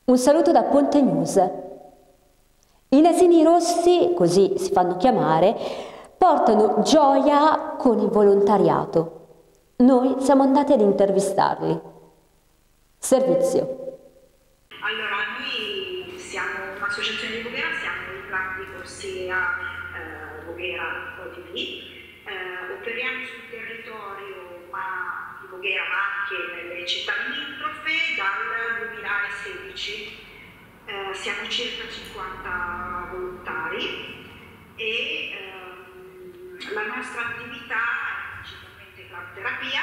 Un saluto da Ponte News. I nasini rossi, così si fanno chiamare, portano gioia con il volontariato. Noi siamo andati ad intervistarli. Servizio. Allora, noi siamo un'associazione di Voghera, siamo il club di corsia Voghera ODP. Operiamo sul territorio di Voghera, ma anche nelle città limitrofe dal 2016. Siamo circa 50 volontari e la nostra attività è principalmente club terapia.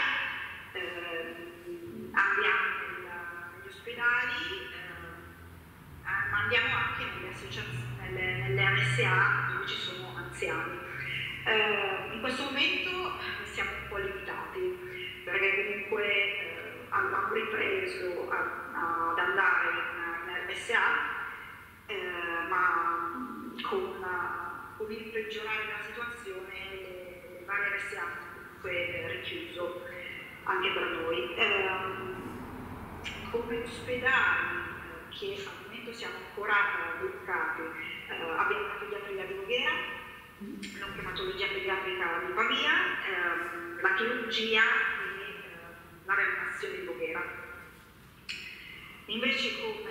Andiamo negli ospedali, ma andiamo anche nelle associazioni, nelle MSA dove ci sono anziani. In questo momento siamo un po' limitati perché comunque abbiamo ripreso ad andare in MSA, ma con il peggiorare della situazione le varie MSA hanno comunque richiuso anche per noi. Come ospedali che al momento siamo ancora bloccati, abbiamo la pediatria di Voghera, l'oncoematologia pediatrica di Pavia, la chirurgia e la rianimazione di Voghera. Invece come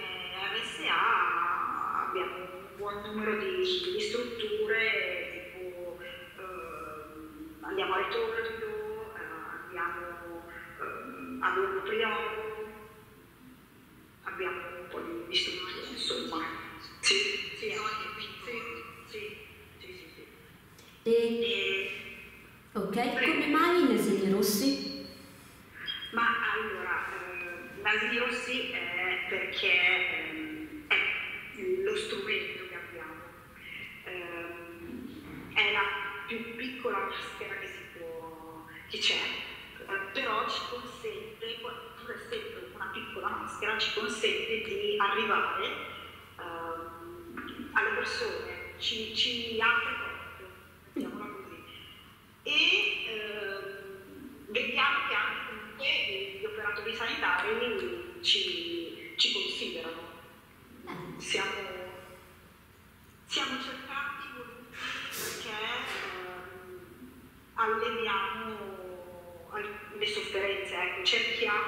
RSA abbiamo un buon numero di strutture, tipo andiamo a Ritorno, andiamo a Borgo Priolo, abbiamo un po' di strutture, insomma. Sì. Ok, come mai i nasini rossi? Ma allora, nasini rossi è perché è lo strumento che abbiamo. È la più piccola maschera che c'è, però ci consente, pur essendo una piccola maschera, ci consente di arrivare alle persone, ci apre porte, mettiamola così. E vediamo che anche comunque gli operatori sanitari ci considerano. Siamo cercati voluti perché alleviamo le sofferenze, ecco, cerchiamo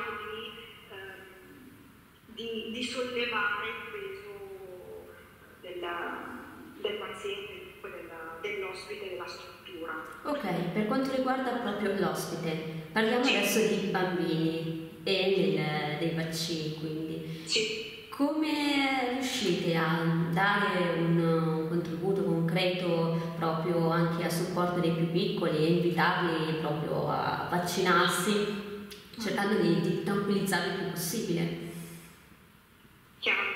di sollevare il peso del paziente, dell'ospite, della struttura. Ok, per quanto riguarda proprio l'ospite, parliamo adesso di bambini e dei vaccini, quindi. Sì. Come riuscite a dare un contributo concreto proprio anche a supporto dei più piccoli e invitarli proprio a vaccinarsi, cercando di tranquillizzarli il più possibile? Chiaro.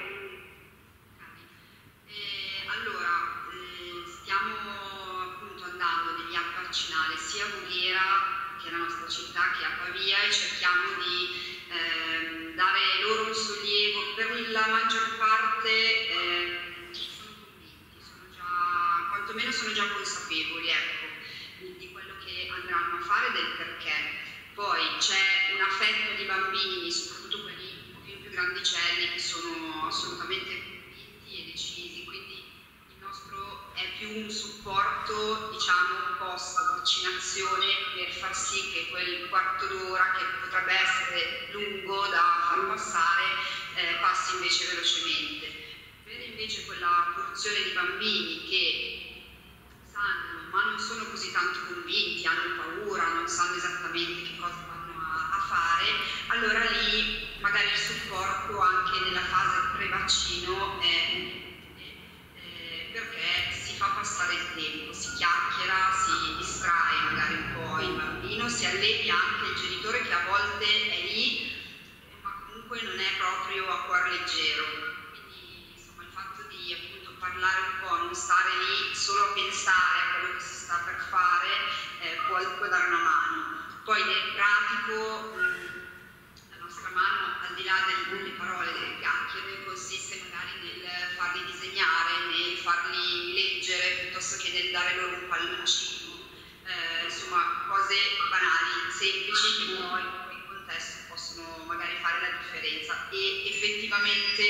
Allora, stiamo appunto andando negli hub vaccinali sia a Voghera, che è la nostra città, che a Pavia, e cerchiamo di dare loro un sollievo. Per la maggior parte sono convinti, quantomeno sono già consapevoli, ecco, di quello che andranno a fare e del perché. Poi c'è una fetta di bambini, soprattutto quelli un pochino più grandicelli, che sono assolutamente convinti e decisi, quindi il nostro è più un supporto, diciamo, post vaccinazione, per far sì che quel quarto d'ora, che potrebbe essere lungo da far passare, passi invece velocemente. Per invece quella porzione di bambini che sanno ma non sono così tanto convinti, hanno paura, non sanno esattamente che cosa vanno a fare, allora lì magari il supporto anche nella fase pre-vaccino è utile, perché si fa passare il tempo, si chiacchiera, si distrae magari un po' il bambino, si allevia anche il genitore che a volte è lì, ma comunque non è proprio a cuor leggero. Quindi insomma il fatto di appunto parlare un po', non stare lì solo a pensare a quello che si sta per fare, può dare una mano. Poi nel pratico la nostra mano, al di là delle parole, delle chiacchiere, consiste magari nel farli disegnare, nel farli leggere, piuttosto che nel dare loro un palloncino, insomma cose banali, semplici, che però in quel contesto possono magari fare la differenza. E effettivamente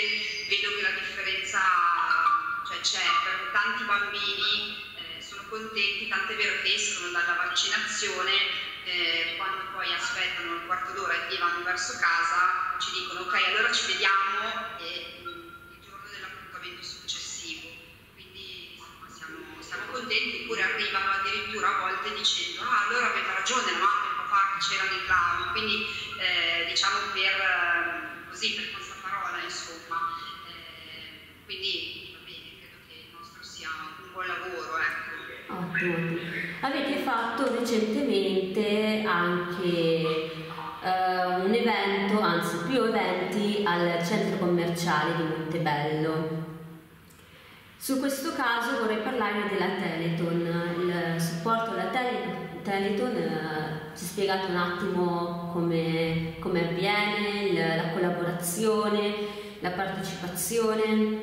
vedo che la differenza c'è per tanti bambini, sono contenti, tant'è vero che escono dalla vaccinazione, quando poi aspettano un quarto d'ora e vanno verso casa ci dicono ok, allora ci vediamo il giorno dell'appuntamento successivo, quindi insomma, siamo contenti, oppure arrivano addirittura a volte dicendo allora aveva ragione la mamma e il papà che c'erano i clown, quindi diciamo per passaparola insomma, quindi va bene, credo che il nostro sia un buon lavoro, ecco. Ottimo. Avete fatto recentemente anche un evento, anzi più eventi al centro commerciale di Montebello. Su questo caso vorrei parlare della Telethon, il supporto alla Telethon. Ci spiegate un attimo come avviene, la collaborazione, la partecipazione?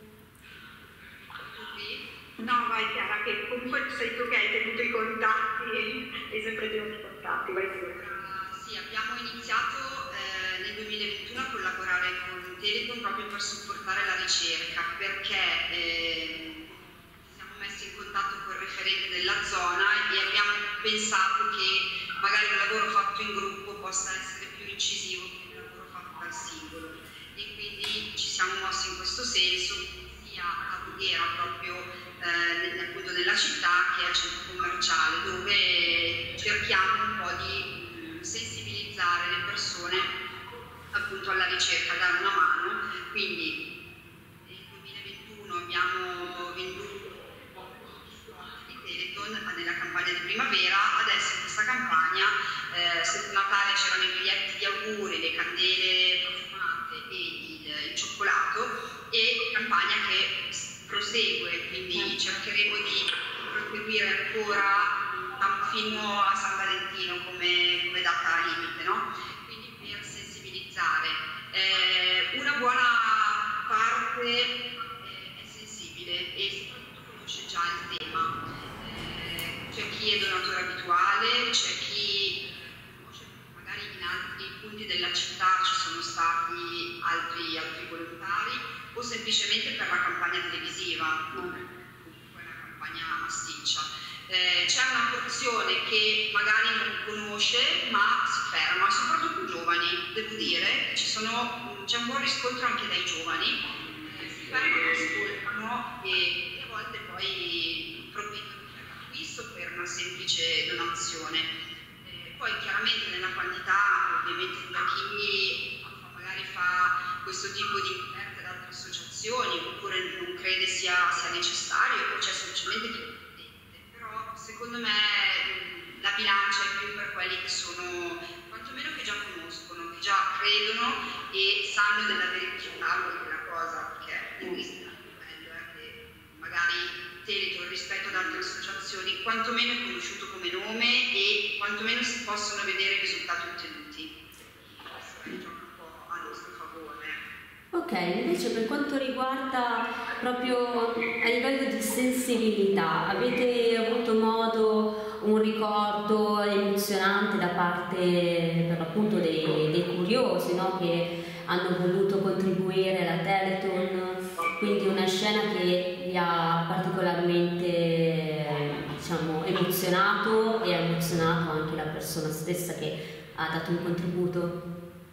No, vai Chiara, che comunque sei tu che hai tenuto i contatti, hai sempre tenuto i contatti, vai pure. Sì, abbiamo iniziato nel 2021 a collaborare con Telethon proprio per supportare la ricerca, perché siamo messi in contatto con il referente della zona e abbiamo pensato che magari un lavoro fatto in gruppo possa essere più incisivo che un lavoro fatto dal singolo. E quindi ci siamo mossi in questo senso, sia a Voghera proprio appunto nella città che al centro commerciale, dove cerchiamo un po' di sensibilizzare le persone appunto alla ricerca, dare una mano. Quindi nel 2021 abbiamo venduto di Telethon nella campagna di primavera, adesso in questa campagna sotto Natale c'erano i biglietti di auguri, le candele profumate e il cioccolato, e campagna che prosegue, quindi cercheremo di proseguire ancora fino a San Valentino come data limite, no? Quindi per sensibilizzare. Una buona parte è sensibile e soprattutto conosce già il tema. C'è chi è donatore abituale, c'è chi conosce, magari in altri punti della città ci sono stati altri volontari, o semplicemente per la campagna televisiva, comunque una campagna massiccia. C'è una porzione che magari non conosce ma si ferma, soprattutto giovani, devo dire, c'è un buon riscontro anche dai giovani, si fermano, ascoltano e a volte poi provvedono per l'acquisto per una semplice donazione. Poi chiaramente nella quantità, ovviamente da chi magari fa questo tipo di offerte ad altre associazioni oppure non crede sia necessario o c'è semplicemente chi non crede. Però secondo me la bilancia è più per quelli che sono, quantomeno che già conoscono, che già credono e sanno della veridicità della cosa, perché il rischio è bello che magari Telethon rispetto ad altre associazioni quantomeno è conosciuto come nome e quantomeno si possono vedere i risultati ottenuti. Questo gioca un po' a nostro favore. Ok, invece per quanto riguarda proprio a livello di sensibilità, avete avuto modo, un ricordo emozionante da parte per l'appunto dei curiosi, no? Che hanno voluto contribuire alla Telethon, quindi una scena che vi ha particolarmente emozionato e ha emozionato anche la persona stessa che ha dato un contributo?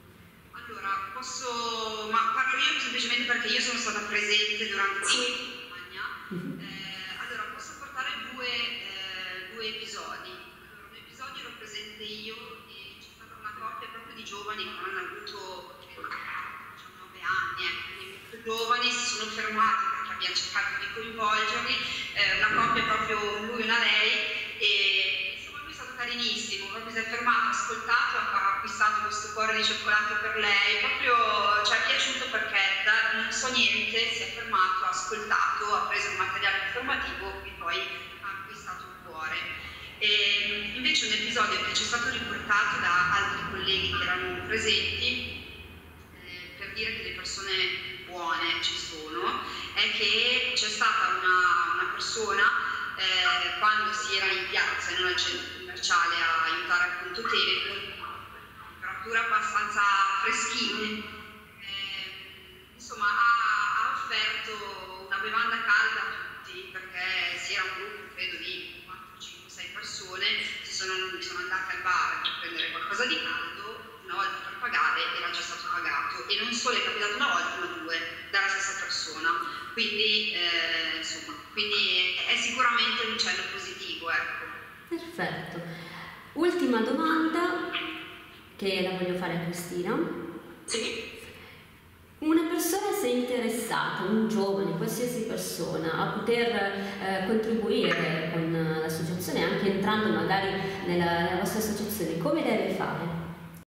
Allora, parlo io semplicemente perché io sono stata presente durante la campagna. Allora, posso portare due episodi. Allora, un episodio ero presente io e c'è stata una coppia proprio di giovani che hanno avuto 19 anni, quindi molto giovani, si sono fermati perché abbiamo cercato di coinvolgerli, una coppia proprio lui e una lei, e insomma lui è stato carinissimo, proprio si è fermato, ha ascoltato, ha acquistato questo cuore di cioccolato per lei, proprio ci è piaciuto perché non so niente, si è fermato, ha ascoltato, ha preso il materiale informativo e poi ha acquistato un cuore. E invece un episodio che ci è stato riportato da altri colleghi che erano presenti, per dire che le persone buone ci sono, è che c'è stata una persona quando si era in piazza e non al centro commerciale a aiutare appunto Telethon, temperature abbastanza freschine, insomma ha pagato, e non solo è capitato una volta ma due dalla stessa persona, quindi insomma, quindi è sicuramente un cenno positivo, ecco. Perfetto. Ultima domanda che la voglio fare a Cristina. Sì. Una persona si è interessata, un giovane, qualsiasi persona, a poter contribuire con l'associazione, anche entrando magari nella vostra associazione, come deve fare?